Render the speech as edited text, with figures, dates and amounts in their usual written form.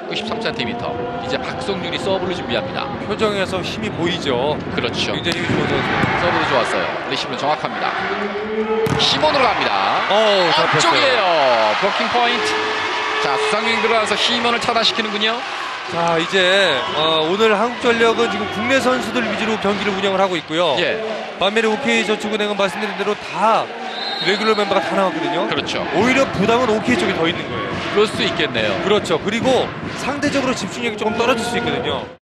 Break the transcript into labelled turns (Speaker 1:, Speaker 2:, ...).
Speaker 1: 193cm. 이제 박성준이 서브를 준비합니다.
Speaker 2: 표정에서 힘이 보이죠.
Speaker 1: 그렇죠.
Speaker 2: 굉장히 힘이 좋은 선수.
Speaker 1: 서브도 좋았어요. 리시브는 정확합니다. 힘원으로 갑니다.
Speaker 2: 잡혔어요.
Speaker 1: 앞쪽이에요. 블로킹 포인트. 자, 수상윙 들어가서 힘원을 차단시키는군요.
Speaker 2: 자, 이제 오늘 한국전력은 지금 국내 선수들 위주로 경기를 운영을 하고 있고요.
Speaker 1: 예,
Speaker 2: 반면에 OK저축은행은 말씀드린 대로 다 레귤러 멤버가 다 나왔거든요.
Speaker 1: 그렇죠.
Speaker 2: 오히려 부담은 OK 쪽에 더 있는 거예요.
Speaker 1: 그럴 수 있겠네요.
Speaker 2: 그렇죠. 그리고 상대적으로 집중력이 조금 떨어질 수 있거든요.